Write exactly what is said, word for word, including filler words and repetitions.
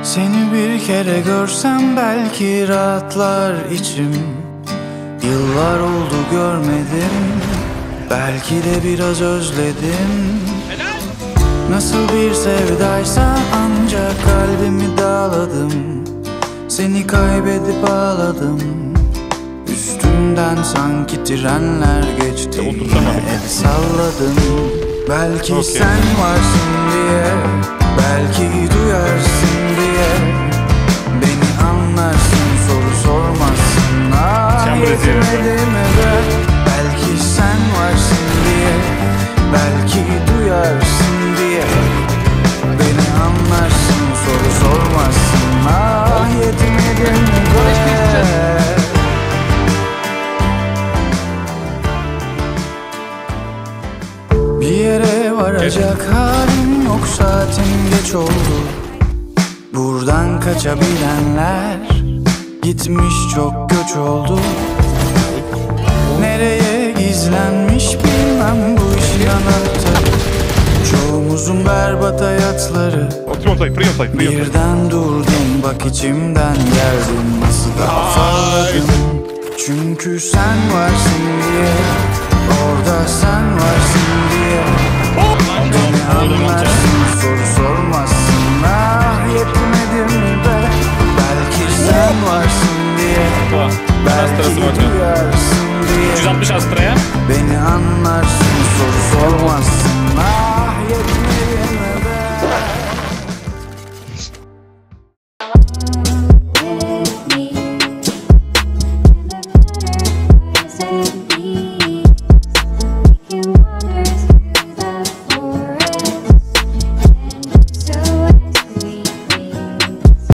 Seni bir kere görsem belki rahatlar içim. Yıllar oldu görmedim, belki de biraz özledim. Nasıl bir sevdaysa ancak kalbimi dağladım. Seni kaybedip ağladım. Üstümden sanki trenler geçti, yine el salladım. Belki okay. Sen varsın diye, belki duyarsın diye, beni anlarsın, soru sormazsın. Ah yetemedim eve. Belki sen varsın diye, belki duyarsın diye, beni anlarsın, soru sormazsın. Ah yetemedim eve. Bir yere varacak halim yok, saatim geç oldu. Buradan kaçabilenler gitmiş, çok göç oldu. Nereye gizlenmiş bilmem bu işin anahtarı. Çoğumuzun berbat hayatları. Birden durdum, bak içimden geldim, nasıl da afalladım. Çünkü sen varsın diye, orada sen varsın diye, beni anlarsın, soru